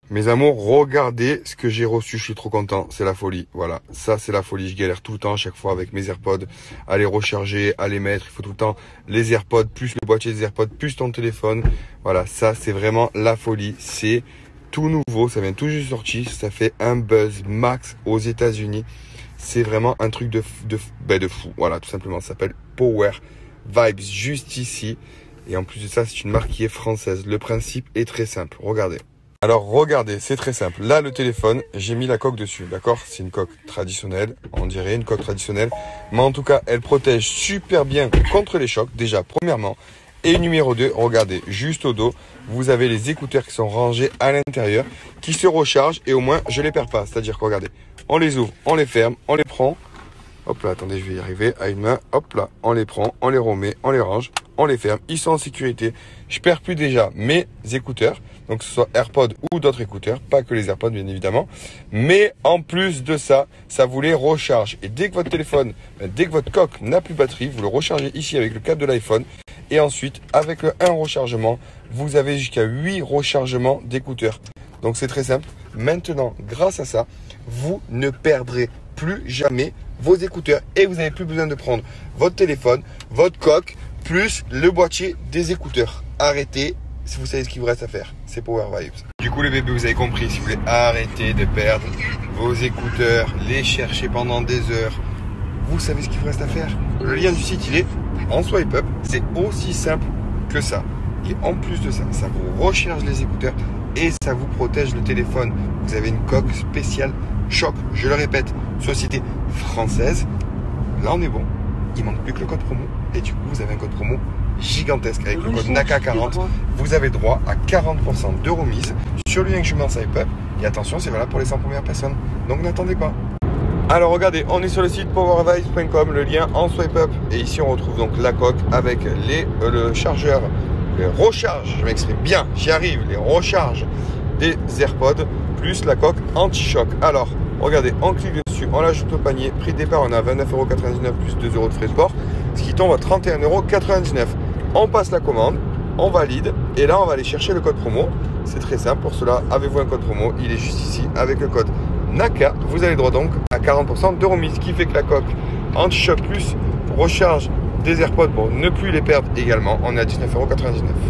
Mes amours, regardez ce que j'ai reçu, je suis trop content, c'est la folie, voilà, ça c'est la folie, je galère tout le temps à chaque fois avec mes AirPods, à les recharger, à les mettre, il faut tout le temps les AirPods, plus le boîtier des AirPods, plus ton téléphone, voilà, ça c'est vraiment la folie, c'est tout nouveau, ça vient tout juste sorti, ça fait un buzz max aux États-Unis, c'est vraiment un truc de fou, voilà, tout simplement, ça s'appelle Power Vibes, juste ici, et en plus de ça, c'est une marque qui est française, le principe est très simple, regardez. Alors regardez, c'est très simple. Là, le téléphone, j'ai mis la coque dessus, d'accord? C'est une coque traditionnelle, on dirait une coque traditionnelle. Mais en tout cas, elle protège super bien contre les chocs, déjà, premièrement. Et numéro 2, regardez, juste au dos, vous avez les écouteurs qui sont rangés à l'intérieur, qui se rechargent et au moins, je les perds pas. C'est-à-dire que regardez, on les ouvre, on les ferme, on les prend. Hop là, attendez, je vais y arriver à une main. Hop là, on les prend, on les remet, on les range, on les ferme. Ils sont en sécurité. Je perds plus déjà mes écouteurs. Donc, que ce soit AirPods ou d'autres écouteurs. Pas que les AirPods, bien évidemment. Mais en plus de ça, ça vous les recharge. Et dès que votre téléphone, dès que votre coque n'a plus de batterie, vous le rechargez ici avec le câble de l'iPhone. Et ensuite, avec le 1 rechargement, vous avez jusqu'à 8 rechargements d'écouteurs. Donc, c'est très simple. Maintenant, grâce à ça, vous ne perdrez plus jamais vos écouteurs et vous n'avez plus besoin de prendre votre téléphone, votre coque, plus le boîtier des écouteurs. Arrêtez, si vous savez ce qu'il vous reste à faire, c'est Power Vibes. Du coup les bébés, vous avez compris, si vous voulez arrêter de perdre vos écouteurs, les chercher pendant des heures, vous savez ce qu'il vous reste à faire. Le lien du site, il est en swipe up, c'est aussi simple que ça. Et en plus de ça, ça vous recharge les écouteurs et ça vous protège le téléphone. Vous avez une coque spéciale Choc, je le répète, société française. Là, on est bon. Il manque plus que le code promo. Et du coup, vous avez un code promo gigantesque. Avec le code NACA40, vous avez droit à 40% de remise sur le lien que je mets en swipe up. Et attention, c'est valable pour les 100 premières personnes. Donc, n'attendez pas. Alors, regardez, on est sur le site powervibes.com, le lien en swipe up. Et ici, on retrouve donc la coque avec le chargeur, les recharges, je m'exprime bien, j'y arrive, les recharges des AirPods, plus la coque anti-choc. Alors, regardez, on clique dessus, on l'ajoute au panier. Prix de départ, on a 29,99 € plus 2 € de frais de port, ce qui tombe à 31,99 €. On passe la commande, on valide, et là, on va aller chercher le code promo. C'est très simple, pour cela, avez-vous un code promo? Il est juste ici, avec le code NACA. Vous avez droit donc à 40% de remise, ce qui fait que la coque anti-choc plus recharge des AirPods pour ne plus les perdre également, on est à 19,99 €.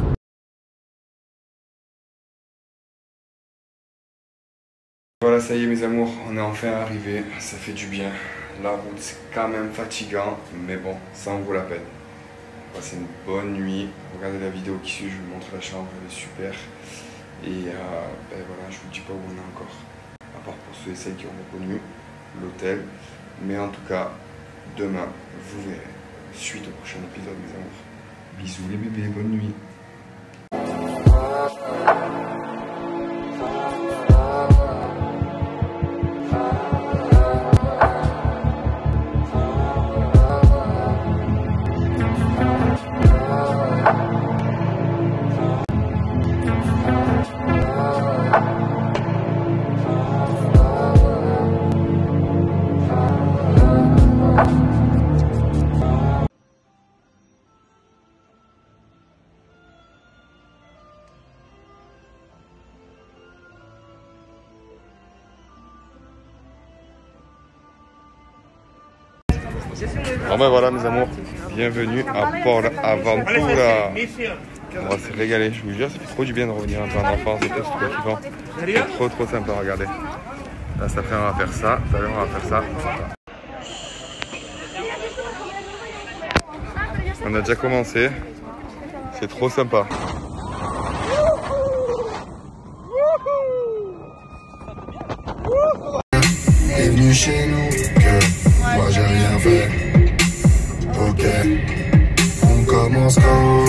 Voilà, ça y est mes amours, on est enfin arrivé, ça fait du bien. La route c'est quand même fatigant, mais bon, ça en vaut la peine. Passez une bonne nuit, regardez la vidéo qui suit, je vous montre la chambre, elle est super. Et ben voilà, je vous dis pas où on est encore, à part pour ceux et celles qui ont reconnu l'hôtel. Mais en tout cas, demain, vous verrez, suite au prochain épisode mes amours. Bisous les bébés, bonne nuit. Bon ben voilà mes amours, bienvenue à Port Aventura. On va se régaler, je vous jure, ça fait trop du bien de revenir un peu en enfance et tout, c'est trop kiffant. C'est trop sympa, regardez. Là cet après on va faire ça, tout à l'heure on va faire ça. On a déjà commencé, c'est trop sympa. T'es venu chez nous, que moi j'ai rien fait. Ok, on commence quand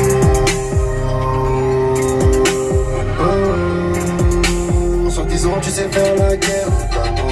Sur 10 ans tu sais faire la guerre.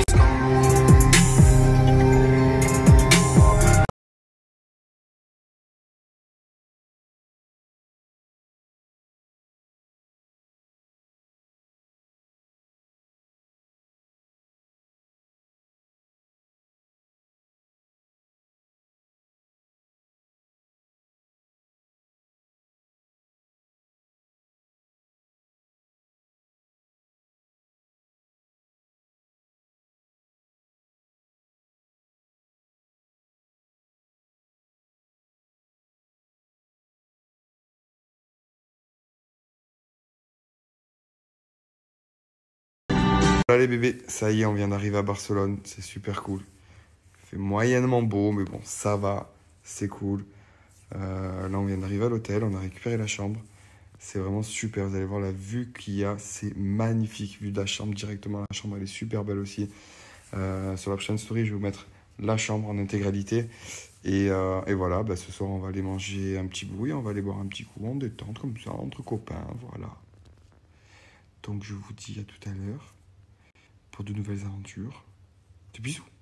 Voilà les bébés, ça y est, on vient d'arriver à Barcelone, c'est super cool. Il fait moyennement beau, mais bon, ça va, c'est cool. Là, on vient d'arriver à l'hôtel, on a récupéré la chambre. C'est vraiment super, vous allez voir la vue qu'il y a, c'est magnifique. Vue de la chambre directement, la chambre elle est super belle aussi. Sur la prochaine story, je vais vous mettre la chambre en intégralité. Et voilà, bah, ce soir on va aller manger un petit bout et on va aller boire un petit coup en détente comme ça, entre copains, voilà. Donc je vous dis à tout à l'heure pour de nouvelles aventures. Des bisous.